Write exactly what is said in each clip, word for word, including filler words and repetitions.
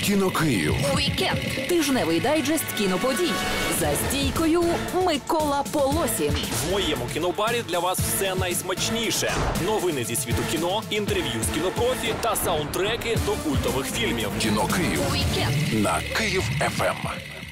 Кіно Київ. Уікенд. Тижневий дайджест кіноподій. За стійкою Микола Полосін. В моєму кінобарі для вас все найсмачніше. Новини зі світу кіно, інтерв'ю з кінопрофі та саундтреки до культових фільмів. Кіно Київ. Уікенд. На Київ еф ем.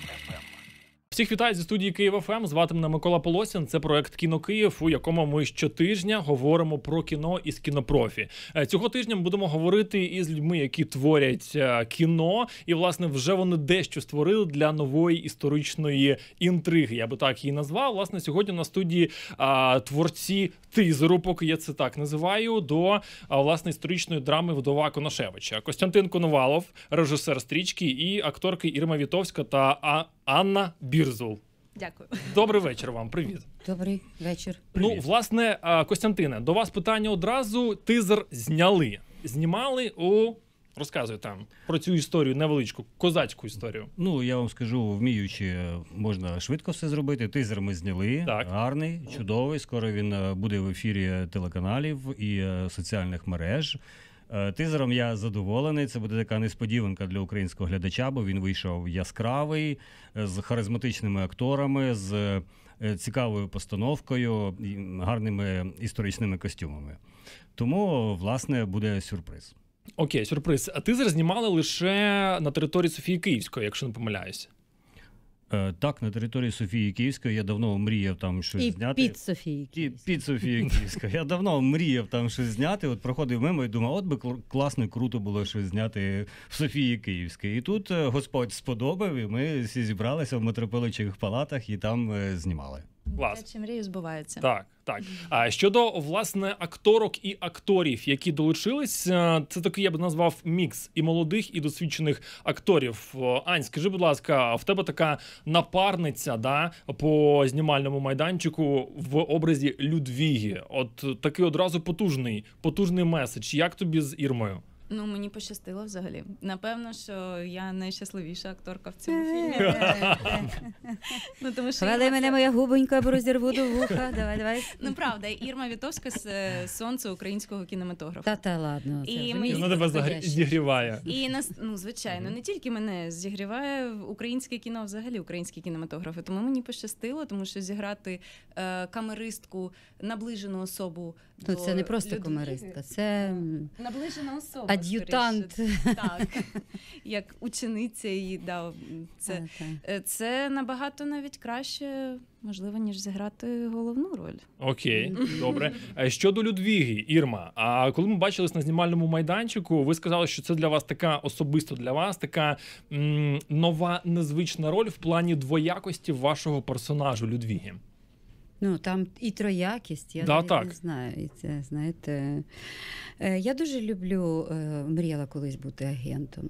Всіх вітаю зі студії Київ еф ем. Звати мене Микола Полосін. Це проект «Кіно Київ», у якому ми щотижня говоримо про кіно із кінопрофі. Цього тижня ми будемо говорити із людьми, які творять кіно. І, власне, вже вони дещо створили для нової історичної інтриги. Я би так її назвав. Власне, сьогодні на студії а, творці тизеру, поки я це так називаю, до, а, власне, історичної драми «Вдова Конашевича». Костянтин Коновалов, режисер стрічки, і акторки Ірма Вітовська та а, Анна Бірзул. Дякую. Добрий вечір вам, привіт. Добрий вечір. Привіт. Ну, власне, Костянтине, до вас питання одразу. Тизер зняли. Знімали у... Розказуй там про цю історію, невеличку, козацьку історію. Ну, я вам скажу, вміючи, можна швидко все зробити. Тизер ми зняли, так. Гарний, чудовий. Скоро він буде в ефірі телеканалів і соціальних мереж. Тизером я задоволений, це буде така несподіванка для українського глядача, бо він вийшов яскравий, з харизматичними акторами, з цікавою постановкою, гарними історичними костюмами. Тому, власне, буде сюрприз. Окей, сюрприз. А тизер знімали лише на території Софії Київської, якщо не помиляюся. Так, на території Софії Київської я давно мріяв там щось і зняти. І під Софії Київської. І під Софії Київської. Я давно мріяв там щось зняти, от проходив мимо і думав, от би класно і круто було щось зняти в Софії Київській. І тут Господь сподобав, і ми всі зібралися в митрополичих палатах і там знімали. Клас. Дитячі мрії збуваються. Так, так. А щодо, власне, акторок і акторів, які долучились, це такий, я б назвав, мікс і молодих, і досвідчених акторів. Ань, скажи, будь ласка, в тебе така напарниця, да, по знімальному майданчику в образі Людвіги. От такий одразу потужний, потужний меседж. Як тобі з Ірмою? Ну, мені пощастило взагалі. Напевно, що я найщасливіша акторка в цьому фільмі. Ну, тому що Хвали мене, моя губонька, бо розірву до вуха. Давай, давай. Ну, правда, Ірма Вітовська з сонце українського кінематографу. Та-та, ладно. І вже ми- Вона тебе загр- зігріває. І нас, ну, звичайно, не тільки мене зігріває українське кіно, взагалі українські кінематографи. Тому мені пощастило, тому що зіграти е, камеристку, наближену особу Ну, до це не просто Людвіги. камеристка, це Наближена особа. ад'ютант. скоріше. Так, як учениця її дав. Це, А, так. це набагато навіть краще, можливо, ніж зіграти головну роль. Окей, добре. А щодо Людвіги, Ірма, а коли ми бачились на знімальному майданчику, ви сказали, що це для вас така, особисто для вас, така м, нова, незвична роль в плані двоякості вашого персонажу Людвіги. Ну, там і троякість, я Да, навіть так. не знаю. І це, знаєте, е, я дуже люблю, е, мріяла колись бути агентом.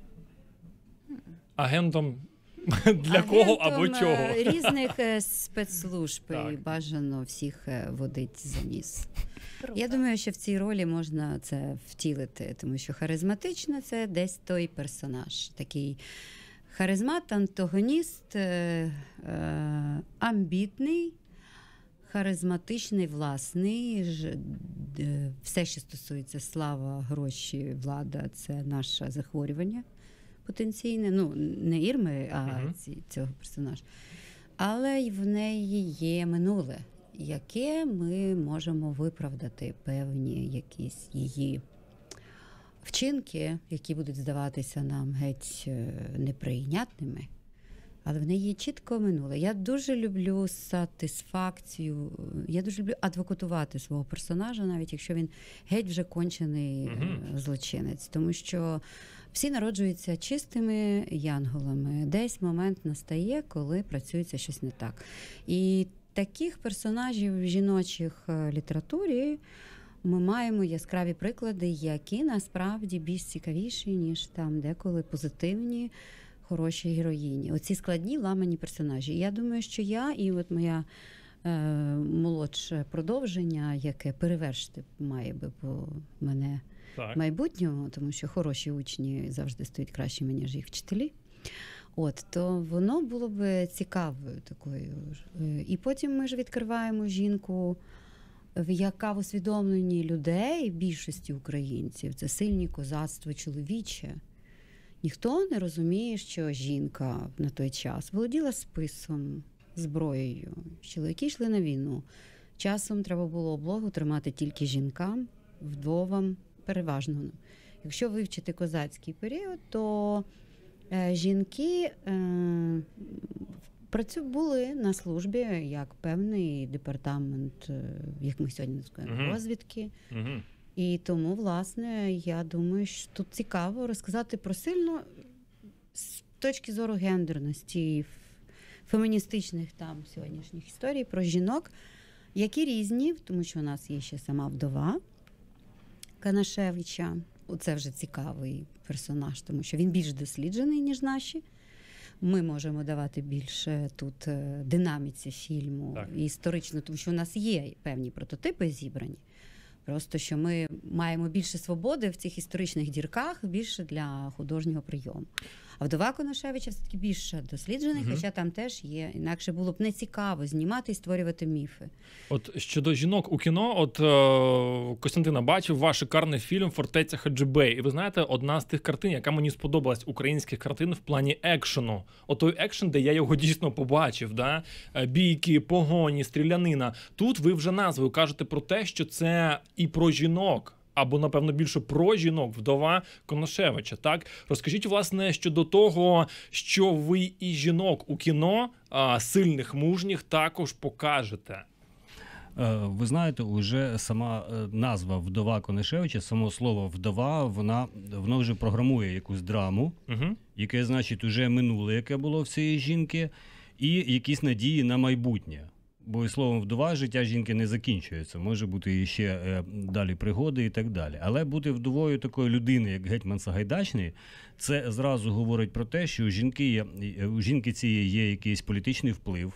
Агентом для кого або Агентом, чого? е, різних е, спецслужб, Так. і бажано всіх е, водить за ніс. Круто. Я думаю, що в цій ролі можна це втілити, тому що харизматично це десь той персонаж. Такий харизмат, антагоніст, е, е, амбітний, харизматичний, власний. Ж, е, все, що стосується слава, гроші, влада – це наше захворювання потенційне. Ну, не Ірми, а Мгм. ці, цього персонажа. Але й в неї є минуле, яке ми можемо виправдати певні якісь її вчинки, які будуть здаватися нам геть е, неприйнятними. Але в неї є чітко минуле. Я дуже люблю сатисфакцію, я дуже люблю адвокатувати свого персонажа, навіть якщо він геть вже кончений Мгм. е, злочинець. Тому що всі народжуються чистими янголами. Десь момент настає, коли працюється щось не так. І таких персонажів в жіночих е, літературі ми маємо яскраві приклади, які насправді більш цікавіші, ніж там деколи позитивні, хороші героїні. Оці складні, ламані персонажі. І я думаю, що я і от моя е, молодше продовження, яке перевершити має би по мене Так. майбутнього, тому що хороші учні завжди стають кращими, ніж їх вчителі. От, то воно було б цікавою такою. І потім ми ж відкриваємо жінку, яка в усвідомленні людей, більшості українців, це сильні козацтво чоловіче. ніхто не розуміє, що жінка на той час володіла списом, зброєю. Чоловіки йшли на війну. Часом треба було облогу тримати тільки жінкам, вдовам, переважно. Якщо вивчити козацький період, то е, жінки е, працю були на службі як певний департамент, е, як ми сьогодні називаємо, Мгм. розвідки. Мгм. І тому, власне, я думаю, що тут цікаво розказати про сильно з точки зору гендерності, і феміністичних там сьогоднішніх історій про жінок, які різні, тому що у нас є ще сама вдова Канашевича. Це вже цікавий персонаж, тому що він більш досліджений, ніж наші. Ми можемо давати більше тут е, динаміці фільму Так. і історично, тому що у нас є певні прототипи зібрані. Просто що ми маємо більше свободи в цих історичних дірках, більше для художнього прийому. А вдова Конашевича все-таки більше досліджений, Мгм. хоча там теж є. Інакше було б не цікаво знімати і створювати міфи. От щодо жінок у кіно, от е, Костянтина, бачив ваш шикарний фільм «Фортеця Хаджибей». І ви знаєте, одна з тих картин, яка мені сподобалась, українських картин в плані екшену. От той екшен, де я його дійсно побачив, да? Е, бійки, погоні, стрілянина. Тут ви вже назвою кажете про те, що це і про жінок. Або, напевно, більше про жінок, вдова Конашевича, так? Розкажіть, власне, щодо того, що ви і жінок у кіно, а, сильних, мужніх, також покажете. Е, Ви знаєте, уже сама е, назва «Вдова Конашевича», само слово «вдова», вона, воно вже програмує якусь драму, Угу. яке, значить, уже минуле, яке було в цієї жінки, і якісь надії на майбутнє. Бо, і словом, вдова, життя жінки не закінчується. Може бути і ще е, далі пригоди і так далі. Але бути вдовою такої людини, як гетьман Сагайдачний, це зразу говорить про те, що у жінки, є, у жінки цієї є якийсь політичний вплив,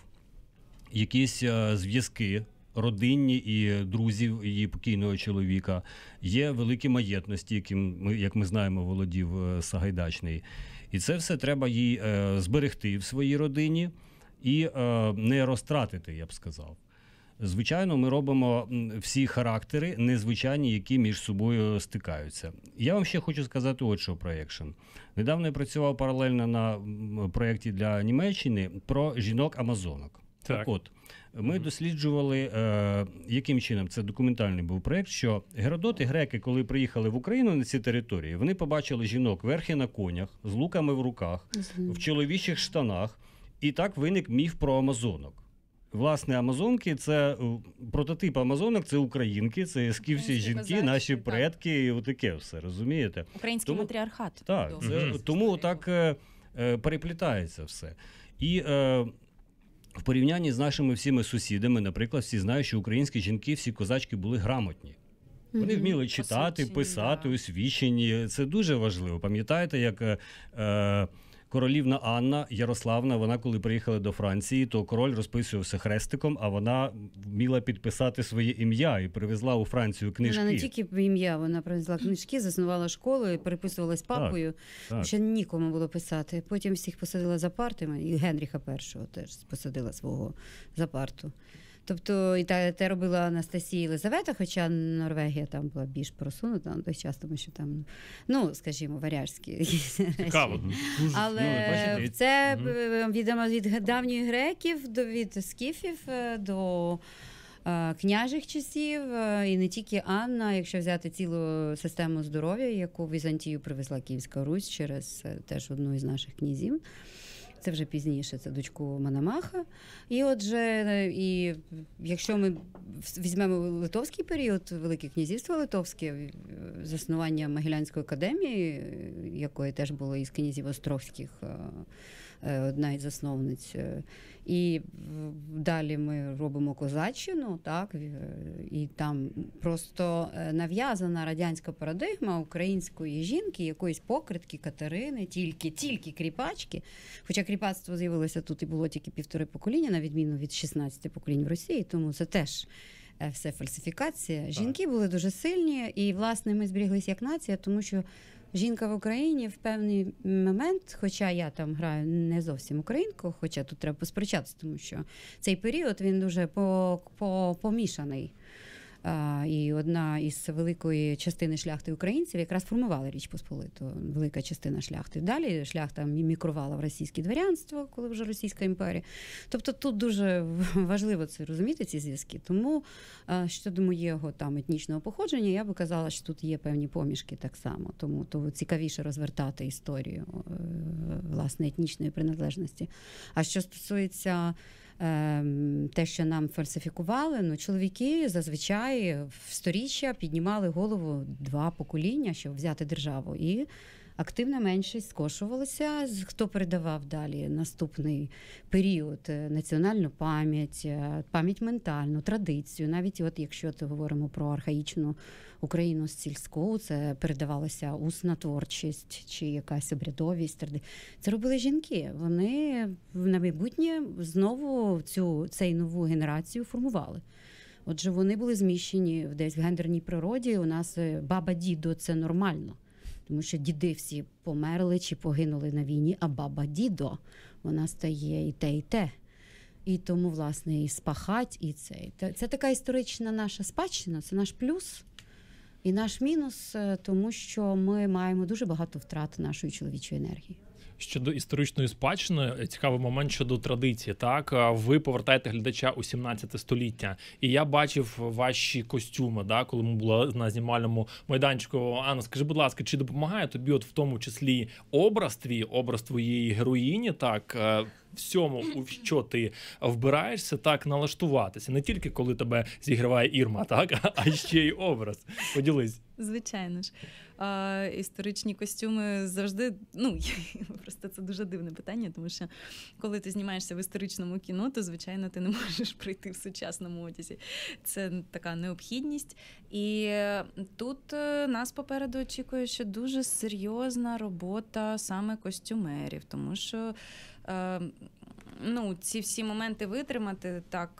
якісь е, зв'язки родинні і друзів її покійного чоловіка, є великі маєтності, яким, ми, як ми знаємо, володів е, Сагайдачний. І це все треба їй е, зберегти в своїй родині і е, не розтратити, я б сказав. Звичайно, ми робимо всі характери незвичайні, які між собою стикаються. Я вам ще хочу сказати от що про екшен. Недавно я працював паралельно на проєкті для Німеччини про жінок-амазонок. Так. Так от, ми досліджували, е, яким чином, це документальний був проєкт, що Геродот і греки, коли приїхали в Україну на ці території, вони побачили жінок верхи на конях, з луками в руках, в чоловічих штанах, і так виник міф про амазонок. Власне, амазонки – це прототип амазонок, це українки, це скіфські жінки, козачки, наші так. предки і отаке все, розумієте? Український Тому- матріархат. Так, Довго. це, Мгм. тому так е, е, переплітається все. І е, в порівнянні з нашими всіми сусідами, наприклад, всі знають, що українські жінки, всі козачки були грамотні. Вони Мгм. вміли читати, Освічені, писати, да. освічені. Це дуже важливо. Пам'ятаєте, як е, е, королівна Анна Ярославна, вона коли приїхала до Франції, то король розписувався хрестиком, а вона вміла підписати своє ім'я і привезла у Францію книжки. Вона не тільки ім'я, вона привезла книжки, заснувала школу і переписувалась папою. Так. Ще нікому було писати. Потім всіх посадила за партами, і Генріха І теж посадила свого за парту. Тобто і те, те робила Анастасія Єлизавета, хоча Норвегія там була більш просунута на той час, тому що там, ну, скажімо, варяжські якісь речі. Цікаво. Дуже. Але Ну, бачите, і- це Мгм. е, відомо від давніх греків, до від скіфів е, до е, княжих часів, е, і не тільки Анна, якщо взяти цілу систему здоров'я, яку в Візантію привезла Київська Русь через е, теж одну із наших князів. Це вже пізніше, це дочку Мономаха. І отже, е, і якщо ми візьмемо литовський період, Велике князівство Литовське, е, заснування Могилянської академії, е, якої теж було із князів Острозьких, е, е, одна із засновниць. е, І в- далі ми робимо козаччину, так, е, і там просто е, нав'язана радянська парадигма української жінки, якоїсь покритки, Катерини, тільки, тільки кріпачки. Хоча кріпацтво з'явилося тут і було тільки півтори покоління, на відміну від шістнадцяти поколінь в Росії, тому це теж е, все фальсифікація. Жінки були дуже сильні, і, власне, ми зберіглися як нація, тому що жінка в Україні в певний момент, хоча я там граю не зовсім українку, хоча тут треба посперечатися, тому що цей період він дуже по, по, помішаний. І одна із великої частини шляхти українців якраз формувала Річ Посполиту, велика частина шляхти. Далі шляхта мімікрувала в російське дворянство, коли вже Російська імперія. Тобто тут дуже важливо це розуміти, ці зв'язки. Тому щодо моєго там етнічного походження, я би казала, що тут є певні помішки так само. Тому то цікавіше розвертати історію власне етнічної приналежності. А що стосується те, що нам фальсифікували, ну, чоловіки зазвичай в сторіччя піднімали голову два покоління, щоб взяти державу. І активна меншість скошувалася, хто передавав далі наступний період національну пам'ять, пам'ять ментальну, традицію. Навіть от якщо це говоримо про архаїчну Україну сільську, це передавалася усна творчість чи якась обрядовість. Це робили жінки. Вони на майбутнє знову цю, цей нову генерацію формували. Отже, вони були зміщені десь в гендерній природі. У нас баба-дідо – це нормально. Тому що діди всі померли чи погинули на війні, а баба-дідо, вона стає і те, і те. І тому, власне, і спахать, і це. Це така історична наша спадщина, це наш плюс і наш мінус, тому що ми маємо дуже багато втрат нашої чоловічої енергії. Щодо історичної спадщини, цікавий момент щодо традиції. Так, ви повертаєте глядача у сімнадцяте століття, і я бачив ваші костюми, да, коли ми були на знімальному майданчику. Анна, скажи, будь ласка, чи допомагає тобі, от в тому числі, образ твій, образ твоєї героїні, так, всьому, у що ти вбираєшся, так налаштуватися, не тільки коли тебе зігріває Ірма, так, а ще й образ. Поділись. Звичайно ж. А, історичні костюми завжди, ну, просто це дуже дивне питання, тому що коли ти знімаєшся в історичному кіно, то, звичайно, ти не можеш прийти в сучасному одязі. Це така необхідність. І тут нас попереду очікує ще дуже серйозна робота саме костюмерів, тому що е, ну, ці всі моменти витримати так...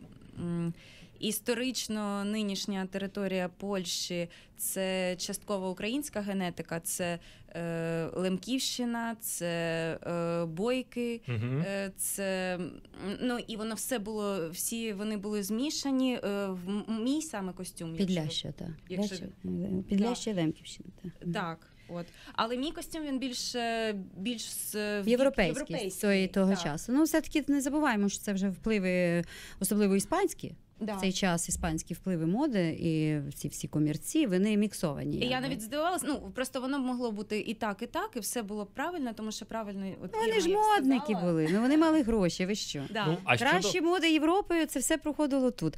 Е, Історично нинішня територія Польщі – це частково українська генетика, це е, Лемківщина, це е, Бойки, угу. е, це, ну, і воно все було, всі вони були змішані е, в мій саме костюм. Підляща, так. Якщо... Підляща, Лемківщина, так. Так. От. Але мій костюм, він більш, більш європейський, європейський того так. часу. Ну, все-таки не забуваємо, що це вже впливи, особливо іспанські. Да. В цей час іспанські впливи моди і ці всі комірці, вони міксовані. І я навіть здивувалася, ну, просто воно могло бути і так, і так, і все було правильно, тому що правильно... От вони Ірма, ж модники сказала. були, ну вони мали гроші, ви що? Да. Ну, а Кращі щодо... моди Європи, це все проходило тут.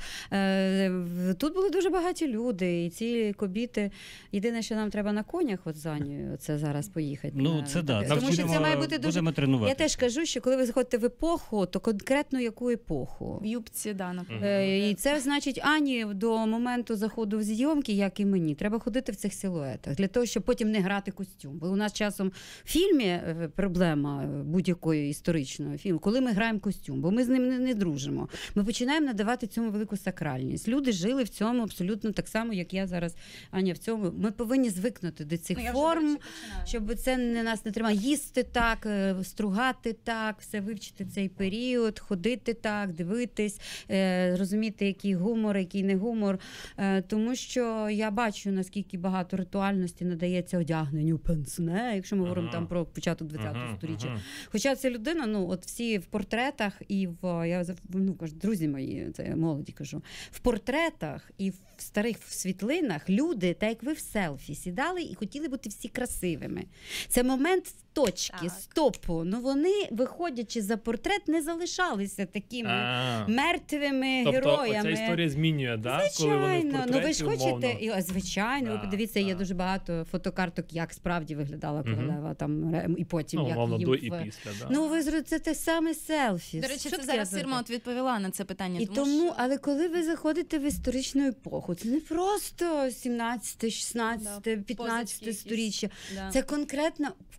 Е, тут були дуже багаті люди, і ці кобіти, єдине, що нам треба на конях, от за Аню, це зараз поїхати. Ну, на, це да, тому будемо, що це має бути дуже... будемо тренувати. Я теж кажу, що коли ви заходите в епоху, то конкретно яку епоху? В юбці, да, наприклад. Е, і це, значить, Ані до моменту заходу в зйомки, як і мені, треба ходити в цих силуетах, для того, щоб потім не грати костюм. Бо у нас часом в фільмі проблема будь-якої історичного фільму, коли ми граємо костюм, бо ми з ним не, не дружимо. Ми починаємо надавати цьому велику сакральність. Люди жили в цьому абсолютно так само, як я зараз, Аня, в цьому. Ми повинні звикнути до цих ну, форм, щоб це не нас не тримало. Їсти так, стругати так, все вивчити цей період, ходити так, дивитись, розуміти, який гумор, який не гумор. Тому що я бачу, наскільки багато ритуальності надається одягненню пенсне, якщо ми ага. говоримо там про початок ХХ ага, сторіччя. Ага. Хоча ця людина, ну от всі в портретах і в, я ну, кажу, друзі мої, це я молоді кажу, в портретах і в старих світлинах люди, так як ви в селфі, сідали і хотіли бути всі красивими. Це момент точки, так. стопу. Ну вони, виходячи за портрет, не залишалися такими А-а-а. мертвими тобто, героями. Тобто ця історія змінює, да? Звичайно. Коли вони в портреті, ну ви ж хочете, умовно. і, звичайно, да, ви подивіться, да. є дуже багато фотокарток, як справді виглядала королева, угу. там, і потім, ну, як умовно, їм... до і після, да. Ну, ви це те саме селфі. До речі, Що це зараз Ірма от відповіла на це питання. І тому, тому, що... але коли ви заходите в історичну епоху, це не просто сімнадцяте, шістнадцяте, п'ятнадцяте сторіччя. Да. Це конкретно в кожному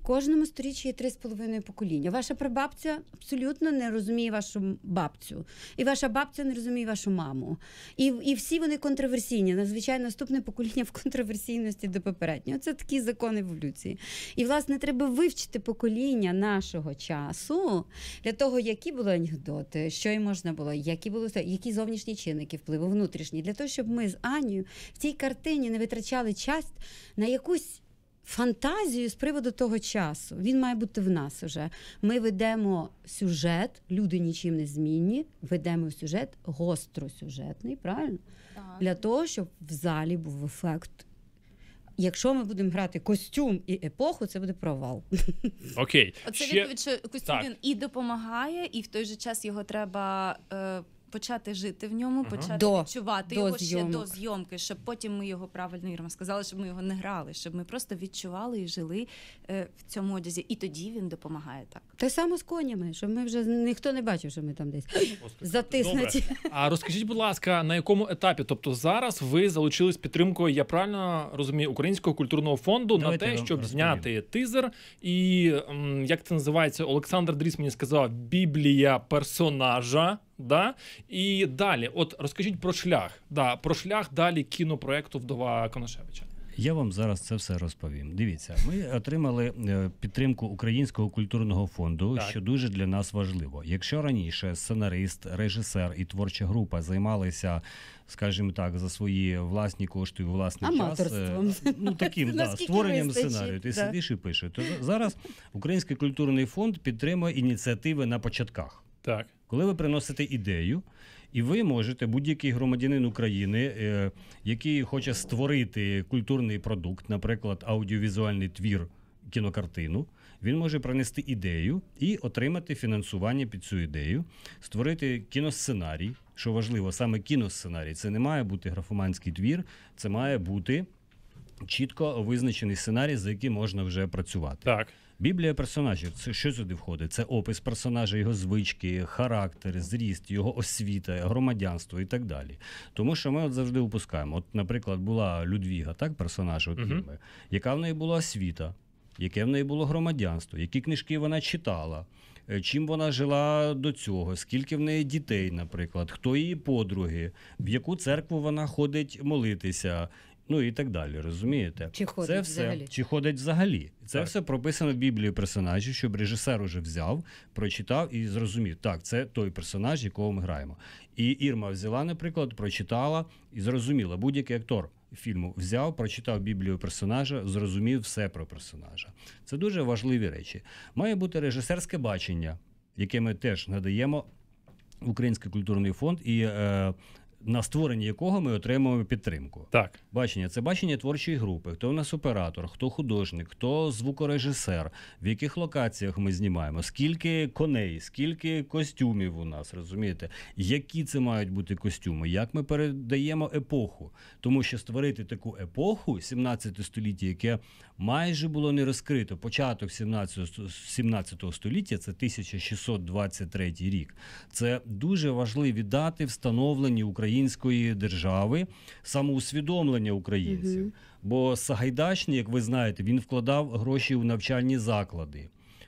цьому сторіччі є три з половиною покоління. Ваша прабабця абсолютно не розуміє вашу бабцю. І ваша бабця не розуміє вашу маму. І, і всі вони контроверсійні. Надзвичайно, наступне покоління в контроверсійності до попереднього. Це такий закон еволюції. І, власне, треба вивчити покоління нашого часу для того, які були анекдоти, що їм можна було, які були які зовнішні чинники впливу, внутрішні, для того, щоб ми з Анією в цій картині не витрачали час на якусь фантазію з приводу того часу. Він має бути в нас уже. Ми ведемо сюжет, люди нічим не змінні, ведемо сюжет гостросюжетний, правильно? Так. Для того, щоб в залі був ефект. Якщо ми будемо грати костюм і епоху, це буде провал. Окей. Оце Ще... відповідь, що костюм Так. він і допомагає, і в той же час його треба е, почати жити в ньому, Ага. почати До- відчувати до його ще зйомок. до зйомки, щоб потім ми його, правильно Ірма сказала, щоб ми його не грали, щоб ми просто відчували і жили е, в цьому одязі. І тоді він допомагає так. Те саме з конями, щоб ми вже ніхто не бачив, що ми там десь затиснуті. Добре. А розкажіть, будь ласка, на якому етапі? Тобто зараз ви залучились підтримкою, я правильно розумію, Українського культурного фонду Давайте на я те, вам щоб розповім. зняти тизер. І м, як це називається? Олександр Дріс мені сказав, біблія персонажа. Да? І далі, от розкажіть про шлях. Да, про шлях далі кінопроекту «Вдова Конашевича». Я вам зараз це все розповім. Дивіться, ми отримали е, підтримку Українського культурного фонду, Так. що дуже для нас важливо. Якщо раніше сценарист, режисер і творча група займалися, скажімо так, за свої власні кошти і власний час, е, Аматорством. ну таким да, Наскільки створенням вистачить, сценарію, ти да. сидиш і пишеш. То зараз Український культурний фонд підтримує ініціативи на початках. Так. Коли ви приносите ідею, і ви можете, будь-який громадянин України, е, який хоче створити культурний продукт, наприклад, аудіовізуальний твір, кінокартину, він може принести ідею і отримати фінансування під цю ідею, створити кіносценарій, що важливо, саме кіносценарій. Це не має бути графоманський твір, це має бути чітко визначений сценарій, за яким можна вже працювати. Так. Біблія персонажів, це що сюди входить? Це опис персонажа, його звички, характер, зріст, його освіта, громадянство і так далі. Тому що ми от завжди упускаємо. От, наприклад, була Людвіга, так, персонаж от Мгм. фільму, яка в неї була освіта, яке в неї було громадянство, які книжки вона читала, е, чим вона жила до цього, скільки в неї дітей, наприклад, хто її подруги, в яку церкву вона ходить молитися. Ну і так далі, розумієте? Чи ходить це все, взагалі. Чи ходить взагалі. Це Так. все прописано в Біблії персонажів, щоб режисер уже взяв, прочитав і зрозумів, так, це той персонаж, якого ми граємо. І Ірма взяла, наприклад, прочитала і зрозуміла. Будь-який актор фільму взяв, прочитав Біблію персонажа, зрозумів все про персонажа. Це дуже важливі речі. Має бути режисерське бачення, яке ми теж надаємо в Український культурний фонд, і е, на створенні якого ми отримуємо підтримку. Так. Бачення – це бачення творчої групи. Хто у нас оператор, хто художник, хто звукорежисер, в яких локаціях ми знімаємо, скільки коней, скільки костюмів у нас, розумієте? Які це мають бути костюми, як ми передаємо епоху. Тому що створити таку епоху, сімнадцяте століття, яке майже було не розкрито, початок сімнадцятого століття, це тисяча шістсот двадцять третій рік, це дуже важливі дати встановлені української держави, самоусвідомлення українців. Мгм. Бо Сагайдачний, як ви знаєте, він вкладав гроші у навчальні заклади,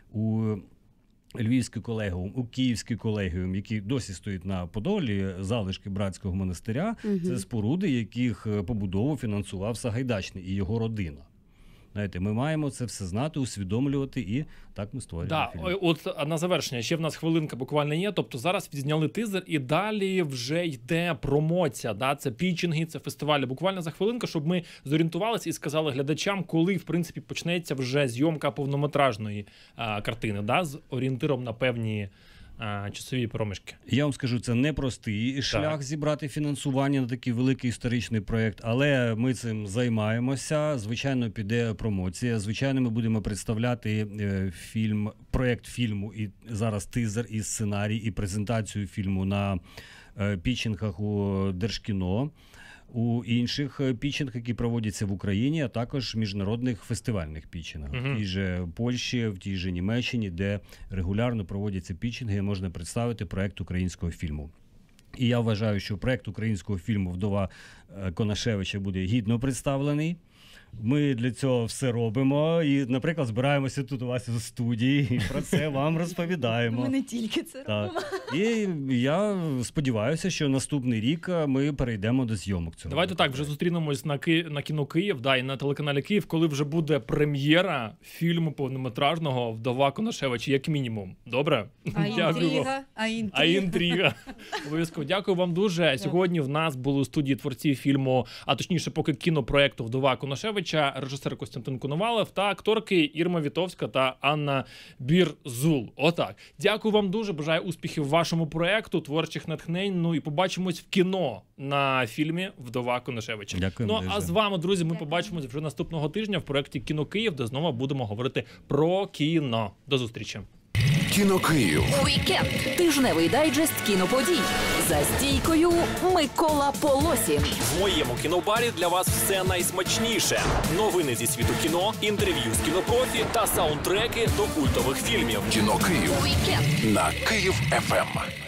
у Львівський колегіум, у Київський колегіум, які досі стоять на Подолі, залишки братського монастиря. Мгм. Це споруди, яких побудову фінансував Сагайдачний і його родина. Знаєте, ми маємо це все знати, усвідомлювати, і так ми створюємо Да, фільм. о- от а на завершення ще в нас хвилинка буквально є. Тобто зараз відзняли тизер, і далі вже йде промоція. Да? Це пітчинги, це фестивалі. Буквально за хвилинку, щоб ми зорієнтувалися і сказали глядачам, коли в принципі почнеться вже зйомка повнометражної а, картини, да? З орієнтиром на певні а, часові проміжки. Я вам скажу, це непростий шлях зібрати фінансування на такий великий історичний проєкт, але ми цим займаємося. Звичайно, піде промоція. Звичайно, ми будемо представляти е, фільм, проєкт фільму, і зараз тизер, і сценарій, і презентацію фільму на е, пітчингах у Держкіно, у інших е, пітчингах, які проводяться в Україні, а також міжнародних фестивальних пітчингах. Мгм. В тій же Польщі, в тій же Німеччині, де регулярно проводяться пітчинги, і можна представити проєкт українського фільму. І я вважаю, що проєкт українського фільму «Вдова е, Конашевича» буде гідно представлений. Ми для цього все робимо і, наприклад, збираємося тут у вас у студії і про це вам розповідаємо. Ми не тільки це Так. робимо. І я сподіваюся, що наступний рік ми перейдемо до зйомок цього. Давайте так, вже зустрінемось на, Ки... на кіно Київ, да, і на телеканалі Київ, коли вже буде прем'єра фільму повнометражного «Вдова Конашевич», як мінімум. Добре? А Дякую вам. інтрига, а інтрига. А інтрига. Обов'язково. Дякую вам дуже. Сьогодні в нас були у студії творці фільму, а точніше поки кінопроекту «Вдова Конашевича», режисер Костянтин Коновалев та акторки Ірма Вітовська та Анна Бірзул. Отак. Дякую вам дуже. Бажаю успіхів вашому проекту, творчих натхнень. Ну і побачимось в кіно на фільмі «Вдова Конашевича». Дякую Ну, дуже. а з вами, друзі, ми побачимось вже наступного тижня в проєкті «Кіно Київ», де знову будемо говорити про кіно. До зустрічі. Кіно Київ. Уікенд. Тижневий дайджест кіноподій. За стійкою Микола Полосін. В моєму кінобарі для вас все найсмачніше. Новини зі світу кіно, інтерв'ю з кінопрофі та саундтреки до культових фільмів. Кіно Київ Уікенд. на Київ еф ем.